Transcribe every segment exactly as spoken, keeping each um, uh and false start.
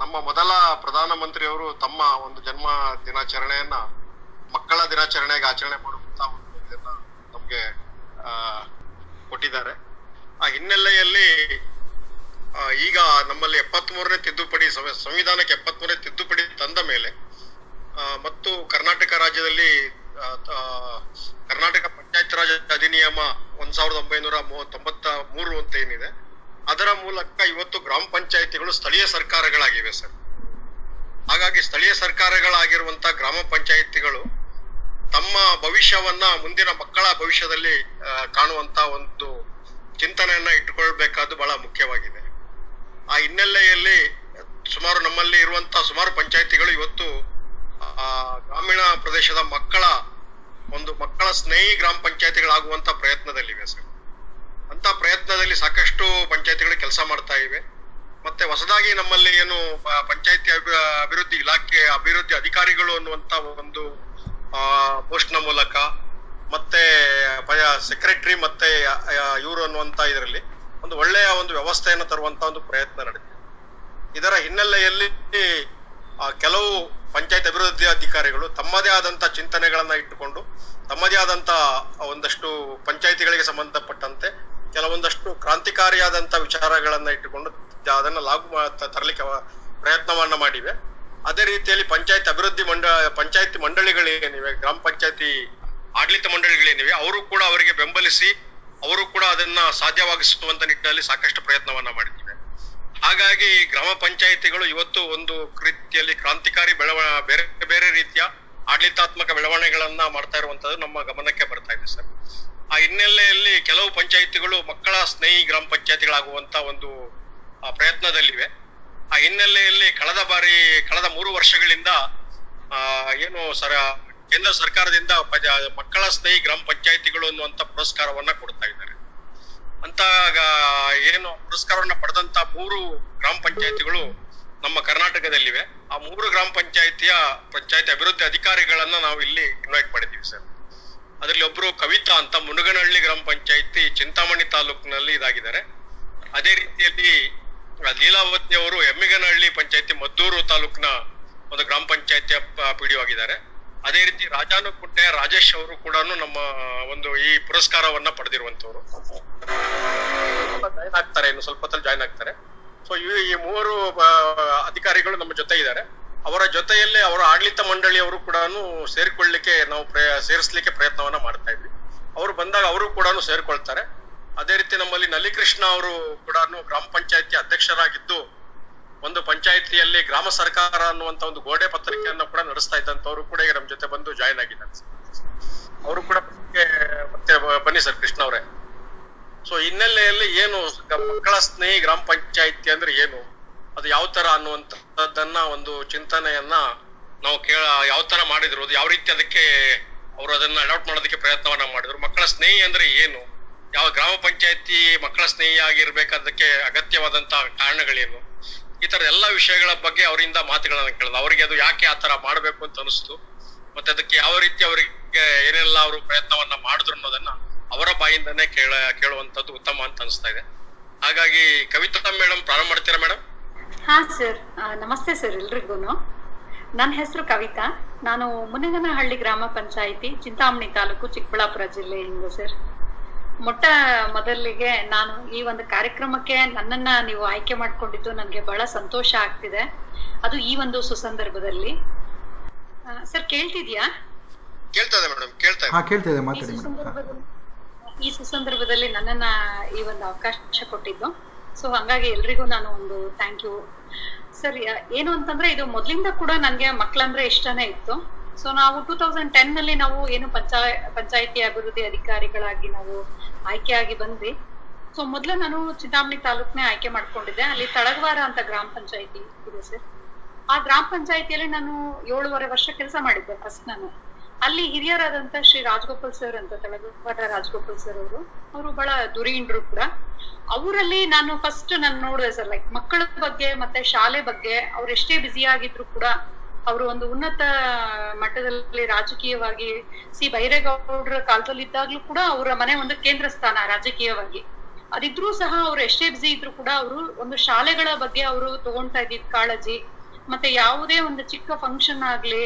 ನಮ್ಮ ಮೊದಲ ಪ್ರಧಾನಮಂತ್ರಿಯವರು ತಮ್ಮ ಒಂದು ಜನ್ಮ ದಿನಾಚರಣೆಯನ್ನ ಮಕ್ಕಳ ದಿನಾಚರಣೆಗೆ ಆಚರಣೆ ಮಾಡುವಂತ ಒಂದು ಇದನ್ನ ನಮ್ಗೆ ಆ ಕೊಟ್ಟಿದ್ದಾರೆ. ಆ ಹಿನ್ನೆಲೆಯಲ್ಲಿ ಈಗ ನಮ್ಮಲ್ಲಿ ಎಪ್ಪತ್ತ್ ಮೂರನೇ ತಿದ್ದುಪಡಿ ಸಂವಿಧಾನಕ್ಕೆ ಎಪ್ಪತ್ತ್ ಮೂರನೇ ತಿದ್ದುಪಡಿ ತಂದ ಮೇಲೆ ಮತ್ತು ಕರ್ನಾಟಕ ರಾಜ್ಯದಲ್ಲಿ ಕರ್ನಾಟಕ ಪಂಚಾಯತ್ ರಾಜ್ ಅಧಿನಿಯಮ ಒಂದ್ ಸಾವಿರದ ಒಂಬೈನೂರ ತೊಂಬತ್ತ ಮೂರು ಅಂತ ಏನಿದೆ, ಅದರ ಮೂಲಕ ಇವತ್ತು ಗ್ರಾಮ ಪಂಚಾಯತಿಗಳು ಸ್ಥಳೀಯ ಸರ್ಕಾರಗಳಾಗಿವೆ ಸರ್. ಹಾಗಾಗಿ ಸ್ಥಳೀಯ ಸರ್ಕಾರಗಳಾಗಿರುವಂತ ಗ್ರಾಮ ಪಂಚಾಯತಿಗಳು ತಮ್ಮ ಭವಿಷ್ಯವನ್ನ ಮುಂದಿನ ಮಕ್ಕಳ ಭವಿಷ್ಯದಲ್ಲಿ ಕಾಣುವಂತ ಒಂದು ಚಿಂತನೆಯನ್ನ ಇಟ್ಟುಕೊಳ್ಬೇಕಾದ್ದು ಬಹಳ ಮುಖ್ಯವಾಗಿದೆ. ಆ ಹಿನ್ನೆಲೆಯಲ್ಲಿ ಸುಮಾರು ನಮ್ಮಲ್ಲಿ ಇರುವಂತ ಸುಮಾರು ಪಂಚಾಯತಿಗಳು ಇವತ್ತು ಆ ಗ್ರಾಮೀಣ ಪ್ರದೇಶದ ಮಕ್ಕಳ ಒಂದು ಮಕ್ಕಳ ಸ್ನೇಹಿ ಗ್ರಾಮ ಪಂಚಾಯತಿಗಳಾಗುವಂತ ಪ್ರಯತ್ನದಲ್ಲಿವೆ ಸರ್. ಅಂತ ಪ್ರಯತ್ನದಲ್ಲಿ ಸಾಕಷ್ಟು ಪಂಚಾಯತಿಗಳು ಕೆಲಸ ಮಾಡ್ತಾ ಇವೆ. ಮತ್ತೆ ಹೊಸದಾಗಿ ನಮ್ಮಲ್ಲಿ ಏನು ಪಂಚಾಯತಿ ಅಭಿವೃದ್ಧಿ ಇಲಾಖೆ ಅಭಿವೃದ್ಧಿ ಅಧಿಕಾರಿಗಳು ಅನ್ನುವಂತ ಒಂದು ಆ ಪೋಸ್ಟ್ ನ ಮೂಲಕ ಮತ್ತೆ ಸೆಕ್ರೆಟರಿ ಮತ್ತೆ ಇವರು ಅನ್ನುವಂತ ಇದರಲ್ಲಿ ಒಂದು ಒಳ್ಳೆಯ ಒಂದು ವ್ಯವಸ್ಥೆಯನ್ನು ತರುವಂತ ಒಂದು ಪ್ರಯತ್ನ ನಡೆದಿದೆ. ಇದರ ಹಿನ್ನೆಲೆಯಲ್ಲಿ ಕೆಲವು ಪಂಚಾಯತ್ ಅಭಿವೃದ್ಧಿ ಅಧಿಕಾರಿಗಳು ತಮ್ಮದೇ ಆದಂತ ಚಿಂತನೆಗಳನ್ನ ಇಟ್ಟುಕೊಂಡು ತಮ್ಮದೇ ಆದಂತ ಒಂದಷ್ಟು ಪಂಚಾಯತಿಗಳಿಗೆ ಸಂಬಂಧಪಟ್ಟಂತೆ ಕೆಲವೊಂದಷ್ಟು ಕ್ರಾಂತಿಕಾರಿಯಾದಂತ ವಿಚಾರಗಳನ್ನ ಇಟ್ಟುಕೊಂಡು ಅದನ್ನ ಲಾಗು ತರಲಿಕ್ಕೆ ಪ್ರಯತ್ನವನ್ನ ಮಾಡಿವೆ. ಅದೇ ರೀತಿಯಲ್ಲಿ ಪಂಚಾಯತ್ ಅಭಿವೃದ್ಧಿ ಮಂಡ ಪಂಚಾಯತಿ ಮಂಡಳಿಗಳೇನಿವೆ, ಗ್ರಾಮ ಪಂಚಾಯತಿ ಆಡಳಿತ ಮಂಡಳಿಗಳೇನಿವೆ, ಅವರು ಕೂಡ ಅವರಿಗೆ ಬೆಂಬಲಿಸಿ ಅವರು ಕೂಡ ಅದನ್ನ ಸಾಧ್ಯವಾಗಿಸುವಂತ ನಿಟ್ಟಿನಲ್ಲಿ ಸಾಕಷ್ಟು ಪ್ರಯತ್ನವನ್ನ ಮಾಡಿದ್ದೇವೆ. ಹಾಗಾಗಿ ಗ್ರಾಮ ಪಂಚಾಯತಿಗಳು ಇವತ್ತು ಒಂದು ರೀತಿಯಲ್ಲಿ ಕ್ರಾಂತಿಕಾರಿ ಬೆಳವ ಬೇರೆ ಬೇರೆ ರೀತಿಯ ಆಡಳಿತಾತ್ಮಕ ಬೆಳವಣಿಗೆಗಳನ್ನ ಮಾಡ್ತಾ ಇರುವಂತದ್ದು ನಮ್ಮ ಗಮನಕ್ಕೆ ಬರ್ತಾ ಇದೆ ಸರ್. ಆ ಹಿನ್ನೆಲೆಯಲ್ಲಿ ಕೆಲವು ಪಂಚಾಯತಿಗಳು ಮಕ್ಕಳ ಸ್ನೇಹಿ ಗ್ರಾಮ ಪಂಚಾಯತಿಗಳಾಗುವಂತ ಒಂದು ಪ್ರಯತ್ನದಲ್ಲಿವೆ. ಆ ಹಿನ್ನೆಲೆಯಲ್ಲಿ ಕಳೆದ ಬಾರಿ ಕಳೆದ ಮೂರು ವರ್ಷಗಳಿಂದ ಆ ಏನು ಸರ ಕೇಂದ್ರ ಸರ್ಕಾರದಿಂದ ಮಕ್ಕಳ ಸ್ನೇಹಿ ಗ್ರಾಮ ಪಂಚಾಯತಿಗಳು ಅನ್ನುವಂತ ಪುರಸ್ಕಾರವನ್ನ ಕೊಡ್ತಾ ಇದ್ದಾರೆ. ಅಂತ ಏನು ಪುರಸ್ಕಾರವನ್ನ ಪಡೆದಂತ ಮೂರು ಗ್ರಾಮ ಪಂಚಾಯತಿಗಳು ನಮ್ಮ ಕರ್ನಾಟಕದಲ್ಲಿವೆ. ಆ ಮೂರು ಗ್ರಾಮ ಪಂಚಾಯತಿಯ ಪಂಚಾಯತಿ ಅಭಿವೃದ್ಧಿ ಅಧಿಕಾರಿಗಳನ್ನ ನಾವು ಇಲ್ಲಿ ಇನ್ವೈಟ್ ಮಾಡಿದ್ದೀವಿ ಸರ್. ಅದರಲ್ಲಿ ಒಬ್ರು ಕವಿತಾ ಅಂತ ಮುನಗನಹಳ್ಳಿ ಗ್ರಾಮ ಪಂಚಾಯತಿ ಚಿಂತಾಮಣಿ ತಾಲೂಕಿನಲ್ಲಿ ಇದಾಗಿದ್ದಾರೆ. ಅದೇ ರೀತಿಯಲ್ಲಿ ಲೀಲಾವತಿ ಅವರು ಎಮ್ಮಿಗನಹಳ್ಳಿ ಪಂಚಾಯತಿ ಮದ್ದೂರು ತಾಲೂಕಿನ ಒಂದು ಗ್ರಾಮ ಪಂಚಾಯತಿಯ ಪಿಡಿಒ ಆಗಿದ್ದಾರೆ. ಅದೇ ರೀತಿ ರಾಜಾನುಕುಂಟೆಯ ರಾಜೇಶ್ ಅವರು ಕೂಡ ನಮ್ಮ ಒಂದು ಈ ಪುರಸ್ಕಾರವನ್ನ ಪಡೆದಿರುವಂತವ್ರು ಜಾಯ್ನ್ ಆಗ್ತಾರೆ, ಇನ್ನು ಸ್ವಲ್ಪ ಹೊತ್ತಲ್ಲಿ ಜಾಯ್ನ್ ಆಗ್ತಾರೆ. ಸೊ ಈ ಮೂವರು ಅಧಿಕಾರಿಗಳು ನಮ್ಮ ಜೊತೆ ಇದ್ದಾರೆ. ಅವರ ಜೊತೆಯಲ್ಲೇ ಅವರ ಆಡಳಿತ ಮಂಡಳಿಯವರು ಕೂಡ ಸೇರಿಕೊಳ್ಳಿಕ್ಕೆ ನಾವು ಸೇರಿಸ್ಲಿಕ್ಕೆ ಪ್ರಯತ್ನವನ್ನ ಮಾಡ್ತಾ ಇದ್ವಿ. ಅವರು ಬಂದಾಗ ಅವರು ಕೂಡ ಸೇರ್ಕೊಳ್ತಾರೆ. ಅದೇ ರೀತಿ ನಮ್ಮಲ್ಲಿ ನಲಿಕೃಷ್ಣ ಅವರು ಕೂಡ ಗ್ರಾಮ ಪಂಚಾಯತಿ ಅಧ್ಯಕ್ಷರಾಗಿದ್ದು ಒಂದು ಪಂಚಾಯತಿಯಲ್ಲಿ ಗ್ರಾಮ ಸರ್ಕಾರ ಅನ್ನುವಂತ ಒಂದು ಗೋಡೆ ಪತ್ರಿಕೆಯನ್ನು ಕೂಡ ನಡೆಸ್ತಾ ಇದ್ದಂತವ್ರು ಕೂಡ ಈಗ ನಮ್ಮ ಜೊತೆ ಬಂದು ಜಾಯ್ನ್ ಆಗಿದ್ದಾರೆ. ಅವರು ಕೂಡ ಮತ್ತೆ ಬನ್ನಿ ಸರ್ ಕೃಷ್ಣ ಅವರೇ. ಸೊ ಹಿನ್ನೆಲೆಯಲ್ಲಿ ಏನು ಮಕ್ಕಳ ಸ್ನೇಹಿ ಗ್ರಾಮ ಪಂಚಾಯತಿ ಅಂದ್ರೆ ಏನು, ಅದು ಯಾವ ತರ ಅನ್ನುವಂಥದ್ದನ್ನ ಒಂದು ಚಿಂತನೆಯನ್ನ ನಾವು ಕೇಳ ಯಾವ ತರ ಮಾಡಿದ್ರು, ಅದು ಯಾವ ರೀತಿ ಅದಕ್ಕೆ ಅವರು ಅದನ್ನ ಅಡಾಪ್ಟ್ ಮಾಡೋದಕ್ಕೆ ಪ್ರಯತ್ನವನ್ನ ಮಾಡಿದ್ರು. ಮಕ್ಕಳ ಸ್ನೇಹಿ ಅಂದ್ರೆ ಏನು, ಯಾವ ಗ್ರಾಮ ಪಂಚಾಯತಿ ಮಕ್ಕಳ ಸ್ನೇಹಿ ಆಗಿರ್ಬೇಕಾದಕ್ಕೆ ಅಗತ್ಯವಾದಂತಹ ಕಾರಣಗಳೇನು, ಈ ತರ ಎಲ್ಲಾ ವಿಷಯಗಳ ಬಗ್ಗೆ ಅವರಿಂದ ಮಾತುಗಳನ್ನ ಕೇಳಿದ. ಅವರಿಗೆ ಅದು ಯಾಕೆ ಆ ತರ ಮಾಡ್ಬೇಕು ಅಂತ ಅನಿಸ್ತು, ಮತ್ತೆ ಅದಕ್ಕೆ ಯಾವ ರೀತಿ ಅವರಿಗೆ ಏನೆಲ್ಲ ಅವರು ಪ್ರಯತ್ನವನ್ನ ಮಾಡಿದ್ರು ಅನ್ನೋದನ್ನ ಅವರ ಬಾಯಿಂದನೇ ಕೇಳ ಕೇಳುವಂತದ್ದು ಉತ್ತಮ ಅಂತ ಅನಿಸ್ತಾ ಇದೆ. ಹಾಗಾಗಿ ಕವಿತಾ ಮೇಡಮ್ ಪ್ರಾರಂಭ ಮಾಡ್ತೀರಾ ಮೇಡಮ್? ಹಾ ಸರ್, ನಮಸ್ತೆ ಸರ್ ಎಲ್ರಿಗೂ. ನನ್ನ ಹೆಸರು ಕವಿತಾ. ನಾನು ಮುನಗನಹಳ್ಳಿ ಗ್ರಾಮ ಪಂಚಾಯಿತಿ ಚಿಂತಾಮಣಿ ತಾಲೂಕು ಚಿಕ್ಕಬಳ್ಳಾಪುರ ಜಿಲ್ಲೆಯಿಂದ ಸರ್. ಮೊಟ್ಟ ಮೊದಲಿಗೆ ನಾನು ಈ ಒಂದು ಕಾರ್ಯಕ್ರಮಕ್ಕೆ ನನ್ನನ್ನ ನೀವು ಆಯ್ಕೆ ಮಾಡ್ಕೊಂಡಿದ್ದು ನನಗೆ ಬಹಳ ಸಂತೋಷ ಆಗ್ತಿದೆ, ಅದು ಈ ಒಂದು ಸುಸಂದರ್ಭದಲ್ಲಿ. ಸರ್ ಕೇಳ್ತಿದ್ಯಾ? ಕೇಳ್ತದೆ ಮೇಡಮ್, ಕೇಳ್ತಾ ಇದೆ. ಹಾ ಕೇಳ್ತಾ ಇದೆ, ಮಾತಾಡಿ ಮೇಡಮ್. ಈ ಸುಸಂದರ್ಭದಲ್ಲಿ ನನ್ನನ್ನ ಈ ಒಂದು ಅವಕಾಶ ಕೊಟ್ಟಿದ್ದು, ಸೊ ಹಂಗಾಗಿ ಎಲ್ರಿಗೂ ನಾನು ಒಂದು ಥ್ಯಾಂಕ್ ಯು ಸರ್. ಏನು ಅಂತಂದ್ರೆ ಇದು ಮೊದ್ಲಿಂದ ಕೂಡ ನನ್ಗೆ ಮಕ್ಕಳಂದ್ರೆ ಇಷ್ಟನೇ ಇತ್ತು. ಸೊ ನಾವು ಟೂ ತೌಸಂಡ್ ಟೆನ್ ನಲ್ಲಿ ನಾವು ಏನು ಪಂಚಾಯ ಪಂಚಾಯತಿ ಅಭಿವೃದ್ಧಿ ಅಧಿಕಾರಿಗಳಾಗಿ ನಾವು ಆಯ್ಕೆಯಾಗಿ ಬಂದ್ವಿ. ಸೊ ಮೊದ್ಲು ನಾನು ಚಿಂತಾಮಣಿ ತಾಲೂಕ್ನೇ ಆಯ್ಕೆ ಮಾಡ್ಕೊಂಡಿದ್ದೆ. ಅಲ್ಲಿ ತಳಗವಾರ ಅಂತ ಗ್ರಾಮ ಪಂಚಾಯತಿ ಇದೆ ಸರ್. ಆ ಗ್ರಾಮ ಪಂಚಾಯತಿಯಲ್ಲಿ ನಾನು ಏಳುವರೆ ವರ್ಷ ಕೆಲಸ ಮಾಡಿದ್ದೆ ಫಸ್ಟ್ ನಾನು. ಅಲ್ಲಿ ಹಿರಿಯರಾದಂತ ಶ್ರೀ ರಾಜಗೋಪಾಲ್ ಸರ್ ಅಂತ, ತಳಗವಾರ ರಾಜಗೋಪಾಲ್ ಸರ್ ಅವರು ಅವರು ಬಹಳ ಧುರೀಣರು ಕೂಡ. ಅವರಲ್ಲಿ ನಾನು ಫಸ್ಟ್ ನಾನು ನೋಡಿದೆ ಸರ್, ಲೈಕ್ ಮಕ್ಕಳ ಬಗ್ಗೆ ಮತ್ತೆ ಶಾಲೆ ಬಗ್ಗೆ ಅವ್ರು ಎಷ್ಟೇ ಬ್ಯುಸಿ ಆಗಿದ್ರು ಕೂಡ ಅವರು ಒಂದು ಉನ್ನತ ಮಟ್ಟದಲ್ಲಿ ರಾಜಕೀಯವಾಗಿ ಸಿ ಬೈರೇಗೌಡರ ಕಾಲದಲ್ಲಿ ಇದ್ದಾಗ್ಲೂ ಕೂಡ ಅವರ ಮನೆ ಒಂದು ಕೇಂದ್ರ ಸ್ಥಾನ ರಾಜಕೀಯವಾಗಿ. ಅದಿದ್ರೂ ಸಹ ಅವ್ರು ಎಷ್ಟೇ ಬ್ಯುಸಿ ಇದ್ರು ಕೂಡ ಅವರು ಒಂದು ಶಾಲೆಗಳ ಬಗ್ಗೆ ಅವರು ತಗೊಂತಾ ಇದ್ದಿದ್ ಕಾಳಜಿ, ಮತ್ತೆ ಯಾವುದೇ ಒಂದು ಚಿಕ್ಕ ಫಂಕ್ಷನ್ ಆಗ್ಲಿ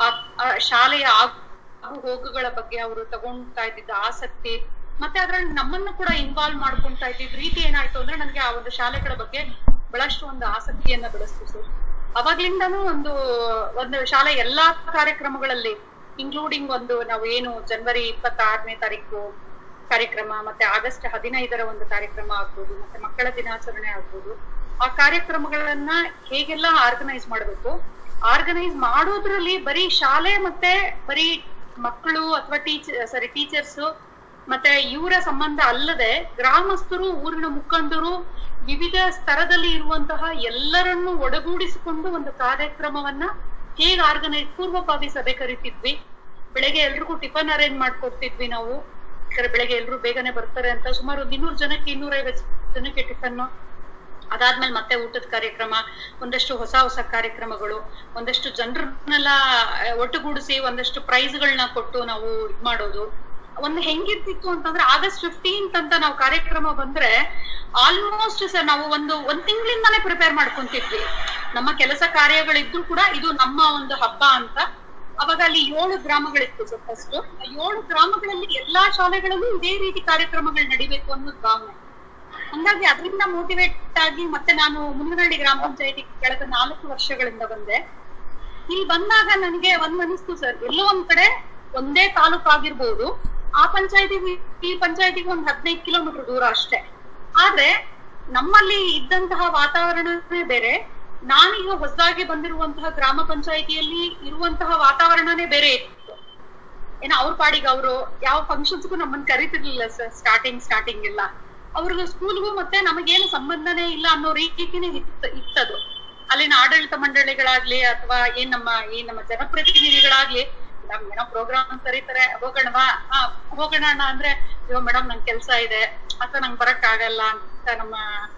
ಆ ಶಾಲೆಯ ಆಗು ಹೋಗುಗಳ ಬಗ್ಗೆ ಅವರು ತಗೊಂತಾ ಇದ್ದಿದ್ದ ಆಸಕ್ತಿ, ಮತ್ತೆ ಅದ್ರಲ್ಲಿ ನಮ್ಮನ್ನು ಕೂಡ ಇನ್ವಾಲ್ವ್ ಮಾಡ್ಕೊಂತಾ ಇದ್ದಿದ್ ರೀತಿ ಏನಾಯ್ತು ಅಂದ್ರೆ ನನ್ಗೆ ಆ ಒಂದು ಶಾಲೆಗಳ ಬಗ್ಗೆ ಬಹಳಷ್ಟು ಒಂದು ಆಸಕ್ತಿಯನ್ನ ಬೆಳೆಸ್ತು ಸರ್. ಅವಾಗ್ಲಿಂದಾನು ಒಂದು ಒಂದು ಶಾಲೆ ಎಲ್ಲಾ ಕಾರ್ಯಕ್ರಮಗಳಲ್ಲಿ ಇನ್ಕ್ಲೂಡಿಂಗ್ ಒಂದು ನಾವು ಏನು ಜನವರಿ ಇಪ್ಪತ್ತಾರನೇ ತಾರೀಕು ಕಾರ್ಯಕ್ರಮ, ಮತ್ತೆ ಆಗಸ್ಟ್ ಹದಿನೈದರ ಒಂದು ಕಾರ್ಯಕ್ರಮ ಆಗ್ಬೋದು, ಮತ್ತೆ ಮಕ್ಕಳ ದಿನಾಚರಣೆ ಆಗ್ಬೋದು, ಆ ಕಾರ್ಯಕ್ರಮಗಳನ್ನ ಹೇಗೆಲ್ಲ ಆರ್ಗನೈಸ್ ಮಾಡ್ಬೇಕು, ಆರ್ಗನೈಸ್ ಮಾಡೋದ್ರಲ್ಲಿ ಬರೀ ಶಾಲೆ ಮತ್ತೆ ಬರೀ ಮಕ್ಕಳು ಅಥವಾ ಟೀಚರ್ ಸಾರಿ ಟೀಚರ್ಸ್ ಮತ್ತೆ ಇವರ ಸಂಬಂಧ ಅಲ್ಲದೆ ಗ್ರಾಮಸ್ಥರು, ಊರಿನ ಮುಖಂಡರು, ವಿವಿಧ ಸ್ತರದಲ್ಲಿ ಇರುವಂತಹ ಎಲ್ಲರನ್ನು ಒಡಗೂಡಿಸಿಕೊಂಡು ಒಂದು ಕಾರ್ಯಕ್ರಮವನ್ನ ಹೇಗೆ ಆರ್ಗನೈಸ್ ಪೂರ್ವಭಾವಿ ಸಭೆ ಕರಿತಿದ್ವಿ. ಬೆಳಗ್ಗೆ ಎಲ್ರಿಗೂ ಟಿಫನ್ ಅರೇಂಜ್ ಮಾಡ್ಕೊಡ್ತಿದ್ವಿ ನಾವು. ಬೆಳಗ್ಗೆ ಎಲ್ರು ಬೇಗನೆ ಬರ್ತಾರೆ ಅಂತ ಸುಮಾರು ಒಂದ್ ಇನ್ನೂರು ಜನಕ್ಕೆ ಇನ್ನೂರೈವತ್ತು ಜನಕ್ಕೆ ಟಿಫನ್, ಅದಾದ್ಮೇಲೆ ಮತ್ತೆ ಊಟದ ಕಾರ್ಯಕ್ರಮ, ಒಂದಷ್ಟು ಹೊಸ ಹೊಸ ಕಾರ್ಯಕ್ರಮಗಳು, ಒಂದಷ್ಟು ಜನರನ್ನೆಲ್ಲ ಒಟ್ಟುಗೂಡಿಸಿ ಒಂದಷ್ಟು ಪ್ರೈಸ್ಗಳನ್ನ ಕೊಟ್ಟು ನಾವು ಇದ್ ಮಾಡೋದು. ಒಂದು ಹೆಂಗಿರ್ತಿತ್ತು ಅಂತಂದ್ರೆ ಆಗಸ್ಟ್ ಫಿಫ್ಟೀನ್ತ್ ಅಂತ ನಾವು ಕಾರ್ಯಕ್ರಮ ಬಂದ್ರೆ ಆಲ್ಮೋಸ್ಟ್ ಸರ್ ನಾವು ಒಂದು ಒಂದ್ ತಿಂಗಳಿಂದಾನೇ ಪ್ರಿಪೇರ್ ಮಾಡ್ಕೊಂತಿದ್ವಿ. ನಮ್ಮ ಕೆಲಸ ಕಾರ್ಯಗಳಿದ್ರು ಕೂಡ ಇದು ನಮ್ಮ ಒಂದು ಹಬ್ಬ ಅಂತ. ಅವಾಗ ಅಲ್ಲಿ ಏಳು ಗ್ರಾಮಗಳಿತ್ತು ಸರ್. ಫಸ್ಟ್ ಏಳು ಗ್ರಾಮಗಳಲ್ಲಿ ಎಲ್ಲಾ ಶಾಲೆಗಳಲ್ಲೂ ಇದೇ ರೀತಿ ಕಾರ್ಯಕ್ರಮಗಳು ನಡಿಬೇಕು ಅನ್ನೋದು ಭಾವನೆ. ಹಂಗಾಗಿ ಅದರಿಂದ ಮೋಟಿವೇಟ್ ಆಗಿ ಮತ್ತೆ ನಾನು ಮುನ್ನನಹಳ್ಳಿ ಗ್ರಾಮ ಪಂಚಾಯತಿ ಕಳೆದ ನಾಲ್ಕು ವರ್ಷಗಳಿಂದ ಬಂದೆ. ಇಲ್ಲಿ ಬಂದಾಗ ನನಗೆ ಒಂದ್ ಅನಿಸ್ತು ಸರ್, ಎಲ್ಲೋ ಒಂದ್ ಕಡೆ ಒಂದೇ ತಾಲೂಕು ಆಗಿರ್ಬೋದು, ಆ ಪಂಚಾಯತಿ ಈ ಪಂಚಾಯತಿಗೆ ಒಂದ್ ಹದಿನೈದು ಕಿಲೋಮೀಟರ್ ದೂರ ಅಷ್ಟೇ. ಆದ್ರೆ ನಮ್ಮಲ್ಲಿ ಇದ್ದಂತಹ ವಾತಾವರಣನೇ ಬೇರೆ, ನಾನೀಗ ಹೊಸದಾಗಿ ಬಂದಿರುವಂತಹ ಗ್ರಾಮ ಪಂಚಾಯತಿಯಲ್ಲಿ ಇರುವಂತಹ ವಾತಾವರಣನೇ ಬೇರೆ ಇತ್ತು. ಏನೋ ಅವ್ರ ಪಾಡಿಗೆ ಅವರು ಯಾವ ಫಂಕ್ಷನ್ಸ್ಗೂ ನಮ್ಮನ್ನ ಕರಿತಿರ್ಲಿಲ್ಲ ಸರ್. ಸ್ಟಾರ್ಟಿಂಗ್ ಸ್ಟಾರ್ಟಿಂಗ್ ಇಲ್ಲ ಅವ್ರಿಗೆ ಸ್ಕೂಲ್ಗೂ ಮತ್ತೆ ನಮಗೇನು ಸಂಬಂಧನೇ ಇಲ್ಲ ಅನ್ನೋ ರೀತಿನೇ ಇತ್ತು ಇತ್ತದು. ಅಲ್ಲಿನ ಆಡಳಿತ ಮಂಡಳಿಗಳಾಗ್ಲಿ ಅಥವಾ ಏನ್ ನಮ್ಮ ಈ ನಮ್ಮ ಜನಪ್ರತಿನಿಧಿಗಳಾಗ್ಲಿ ನಮ್ಗೆ ಏನೋ ಪ್ರೋಗ್ರಾಮ್ ಕರೀತಾರೆ, ಹೋಗೋಣವಾ ಹಾ ಹೋಗೋಣ ಅಂದ್ರೆ ಇವಾಗ ಮೇಡಮ್ ನನ್ ಕೆಲ್ಸ ಇದೆ ಅಥವಾ ನಂಗೆ ಬರಕ್ ಆಗಲ್ಲ ಅಂತ ನಮ್ಮ